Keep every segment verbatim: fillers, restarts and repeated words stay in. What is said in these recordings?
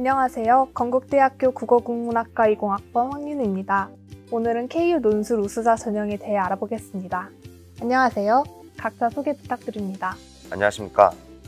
안녕하세요. 건국대학교 국어국문학과 이공학번 황윤우입니다. 오늘은 케이유 논술 우수자 전형에 대해 알아보겠습니다. 안녕하세요. 각자 소개 부탁드립니다. 안녕하십니까.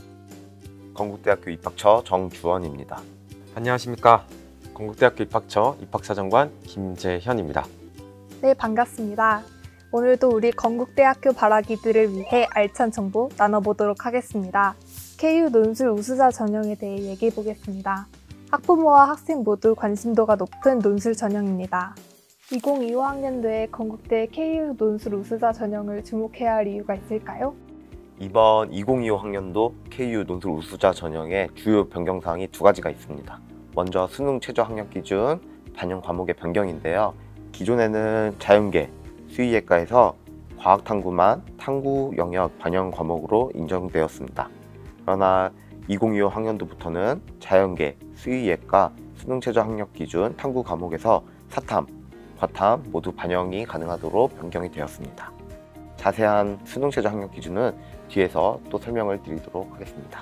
건국대학교 입학처 정주원입니다. 안녕하십니까. 건국대학교 입학처 입학사정관 김재현입니다. 네, 반갑습니다. 오늘도 우리 건국대학교 발아기들을 위해 알찬 정보 나눠보도록 하겠습니다. 케이유 논술 우수자 전형에 대해 얘기해 보겠습니다. 학부모와 학생 모두 관심도가 높은 논술 전형입니다. 이천이십오 학년도에 건국대 케이유 논술 우수자 전형을 주목해야 할 이유가 있을까요? 이번 이천이십오 학년도 케이유 논술 우수자 전형의 주요 변경사항이 두 가지가 있습니다. 먼저 수능 최저 학력 기준 반영 과목의 변경인데요. 기존에는 자연계, 수의예과에서 과학탐구만 탐구 영역 반영 과목으로 인정되었습니다. 그러나 이천이십오 학년도부터는 자연계, 수의예과, 수능 최저 학력 기준 탐구 과목에서 사탐, 과탐 모두 반영이 가능하도록 변경이 되었습니다. 자세한 수능 최저 학력 기준은 뒤에서 또 설명을 드리도록 하겠습니다.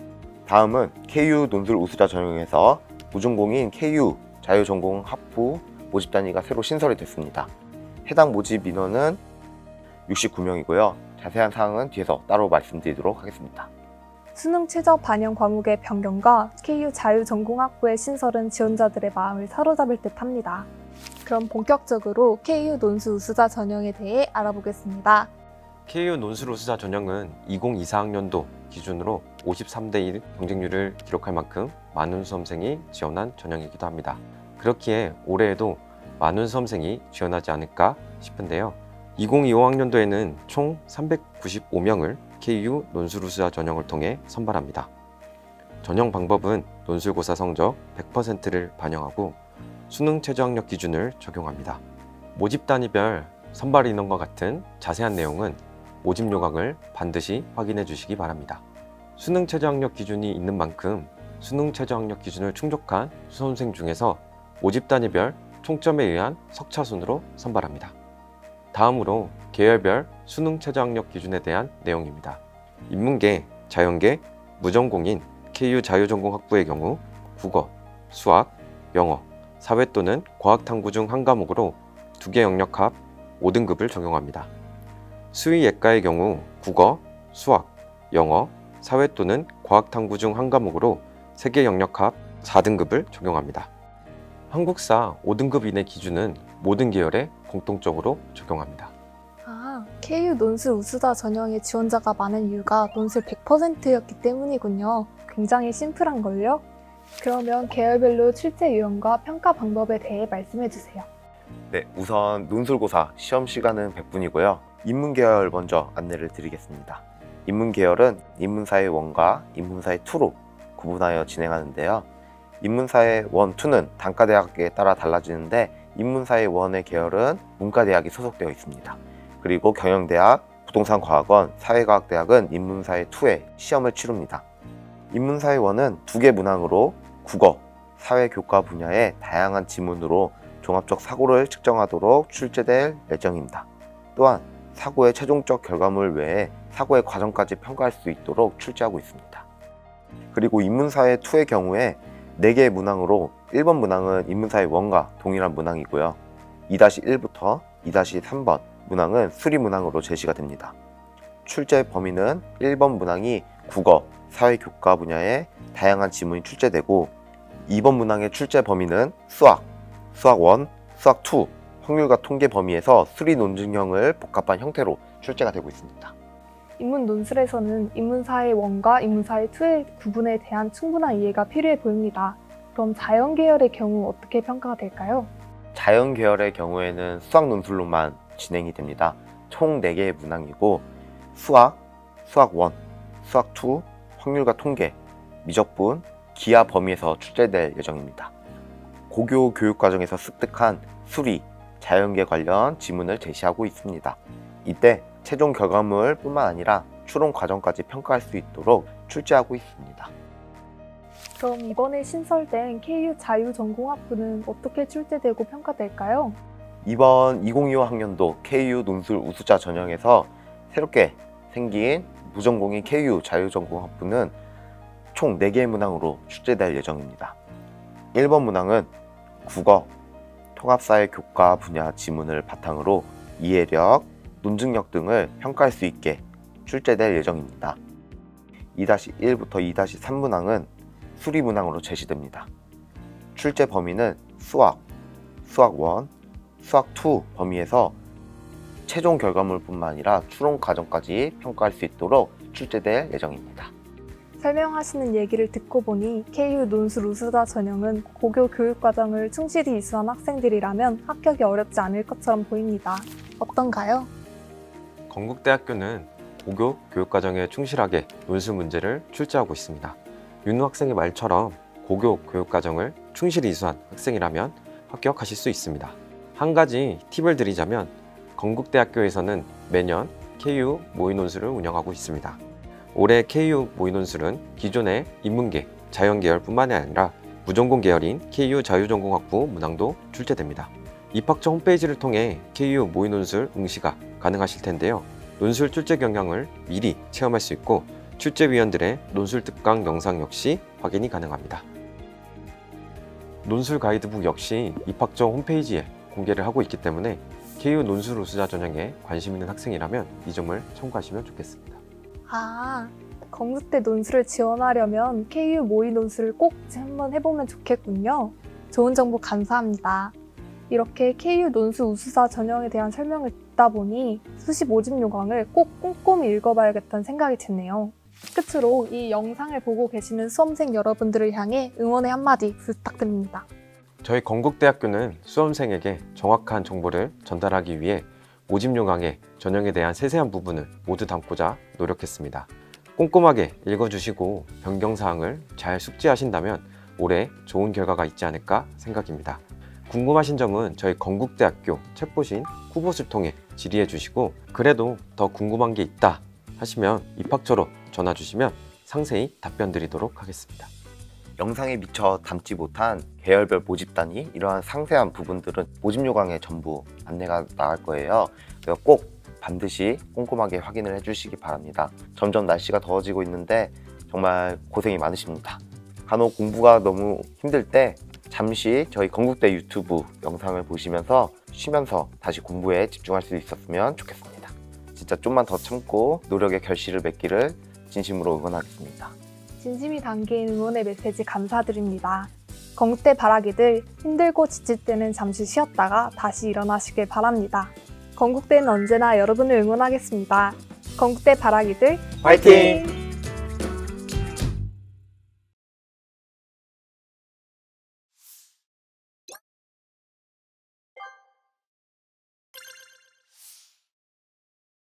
다음은 케이유 논술 우수자 전형에서 무전공인 케이유 자유전공 학부 모집 단위가 새로 신설이 됐습니다. 해당 모집 인원은 육십구 명이고요. 자세한 사항은 뒤에서 따로 말씀드리도록 하겠습니다. 수능 최저 반영 과목의 변경과 케이유 자유전공학부의 신설은 지원자들의 마음을 사로잡을 듯합니다. 그럼 본격적으로 케이유 논술 우수자 전형에 대해 알아보겠습니다. 케이유 논술 우수자 전형은 이천이십사 학년도 기준으로 오십삼 대 일 경쟁률을 기록할 만큼 많은 수험생이 지원한 전형이기도 합니다. 그렇기에 올해에도 많은 수험생이 지원하지 않을까 싶은데요. 이천이십오 학년도에는 총 삼백구십오 명을 케이유 논술 우수자 전형을 통해 선발합니다. 전형 방법은 논술고사 성적 백 퍼센트를 반영하고 수능 최저 학력 기준을 적용합니다. 모집 단위별 선발 인원과 같은 자세한 내용은 모집 요강을 반드시 확인해 주시기 바랍니다. 수능 최저 학력 기준이 있는 만큼 수능 최저 학력 기준을 충족한 수험생 중에서 모집 단위별 총점에 의한 석차 순으로 선발합니다. 다음으로 계열별 수능 최저 학력 기준에 대한 내용입니다. 인문계, 자연계, 무전공인 케이유 자유전공학부의 경우 국어, 수학, 영어, 사회 또는 과학탐구 중 한 과목으로 두 개 영역 합 오 등급을 적용합니다. 수의예과의 경우 국어, 수학, 영어, 사회 또는 과학탐구 중 한 과목으로 세 개 영역 합 사 등급을 적용합니다. 한국사 오 등급 이내 기준은 모든 계열에 공통적으로 적용합니다. 아, 케이유 논술 우수자 전형의 지원자가 많은 이유가 논술 백 퍼센트였기 때문이군요. 굉장히 심플한걸요? 그러면 계열별로 출제 유형과 평가 방법에 대해 말씀해 주세요. 네, 우선 논술고사 시험 시간은 백 분이고요. 인문계열 먼저 안내를 드리겠습니다. 인문계열은 인문사의 일과 인문사의 이로 구분하여 진행하는데요. 인문사의 일, 이는 단과대학에 따라 달라지는데 인문사의 일의 계열은 문과대학이 소속되어 있습니다. 그리고 경영대학, 부동산과학원, 사회과학대학은 인문사의 이에 시험을 치릅니다. 인문사의 일은 두 개 문항으로 국어, 사회교과 분야의 다양한 지문으로 종합적 사고를 측정하도록 출제될 예정입니다. 또한 사고의 최종적 결과물 외에 사고의 과정까지 평가할 수 있도록 출제하고 있습니다. 그리고 인문사의 이의 경우에 네 개의 문항으로 일 번 문항은 인문사의 일과 동일한 문항이고요. 이 일부터 이 삼 번 문항은 수리 문항으로 제시가 됩니다. 출제 범위는 일 번 문항이 국어, 사회교과 분야의 다양한 지문이 출제되고 이 번 문항의 출제 범위는 수학, 수학 일, 수학 이, 확률과 통계 범위에서 수리 논증형을 복합한 형태로 출제가 되고 있습니다. 인문 논술에서는 인문사의 일과 인문사의 이의 구분에 대한 충분한 이해가 필요해 보입니다. 그럼 자연 계열의 경우 어떻게 평가가 될까요? 자연 계열의 경우에는 수학 논술로만 진행이 됩니다. 총 네 개의 문항이고 수학, 수학 일, 수학 이, 확률과 통계, 미적분, 기하 범위에서 출제될 예정입니다. 고교 교육과정에서 습득한 수리, 자연계 관련 지문을 제시하고 있습니다. 이때 최종 결과물 뿐만 아니라 추론 과정까지 평가할 수 있도록 출제하고 있습니다. 그럼 이번에 신설된 케이유 자유전공학부는 어떻게 출제되고 평가될까요? 이번 이천이십오 학년도 케이유 논술 우수자 전형에서 새롭게 생긴 무전공인 케이유 자유전공학부는 총 네 개의 문항으로 출제될 예정입니다. 일 번 문항은 국어, 통합사회 교과 분야 지문을 바탕으로 이해력, 논증력 등을 평가할 수 있게 출제될 예정입니다. 이 일부터 이 삼 문항은 수리 문항으로 제시됩니다. 출제 범위는 수학, 수학 일, 수학 이 범위에서 최종 결과물뿐만 아니라 추론 과정까지 평가할 수 있도록 출제될 예정입니다. 설명하시는 얘기를 듣고 보니 케이유 논술 우수자 전형은 고교 교육과정을 충실히 이수한 학생들이라면 합격이 어렵지 않을 것처럼 보입니다. 어떤가요? 건국대학교는 고교 교육과정에 충실하게 논술 문제를 출제하고 있습니다. 윤우 학생의 말처럼 고교 교육과정을 충실히 이수한 학생이라면 합격하실 수 있습니다. 한 가지 팁을 드리자면 건국대학교에서는 매년 케이유 모의논술을 운영하고 있습니다. 올해 케이유 모의논술은 기존의 인문계, 자연계열 뿐만이 아니라 무전공 계열인 케이유 자유전공학부 문항도 출제됩니다. 입학처 홈페이지를 통해 케이유 모의논술 응시가 가능하실 텐데요. 논술 출제 경향을 미리 체험할 수 있고 출제위원들의 논술 특강 영상 역시 확인이 가능합니다. 논술 가이드북 역시 입학처 홈페이지에 공개를 하고 있기 때문에 케이유 논술 우수자 전형에 관심 있는 학생이라면 이 점을 참고하시면 좋겠습니다. 아, 건국대 논술을 지원하려면 케이유 모의 논술을 꼭 한번 해보면 좋겠군요. 좋은 정보 감사합니다. 이렇게 케이유 논술 우수자 전형에 대한 설명을 듣다 보니 수시 모집 요강을 꼭 꼼꼼히 읽어봐야겠다는 생각이 드네요. 끝으로 이 영상을 보고 계시는 수험생 여러분들을 향해 응원의 한마디 부탁드립니다. 저희 건국대학교는 수험생에게 정확한 정보를 전달하기 위해 모집 요강의 전형에 대한 세세한 부분을 모두 담고자 노력했습니다. 꼼꼼하게 읽어주시고 변경사항을 잘 숙지하신다면 올해 좋은 결과가 있지 않을까 생각입니다. 궁금하신 점은 저희 건국대학교 책보신 후보를 통해 질의해 주시고 그래도 더 궁금한 게 있다 하시면 입학처로 전화 주시면 상세히 답변 드리도록 하겠습니다. 영상에 미처 담지 못한 계열별 모집 단위 이러한 상세한 부분들은 모집 요강에 전부 안내가 나갈 거예요. 그래서 꼭 반드시 꼼꼼하게 확인을 해주시기 바랍니다. 점점 날씨가 더워지고 있는데 정말 고생이 많으십니다. 간혹 공부가 너무 힘들 때 잠시 저희 건국대 유튜브 영상을 보시면서 쉬면서 다시 공부에 집중할 수 있었으면 좋겠습니다. 진짜 좀만 더 참고 노력의 결실을 맺기를 진심으로 응원하겠습니다. 진심이 담긴 응원의 메시지 감사드립니다. 건국대 바라기들 힘들고 지칠 때는 잠시 쉬었다가 다시 일어나시길 바랍니다. 건국대는 언제나 여러분을 응원하겠습니다. 건국대 바라기들 화이팅!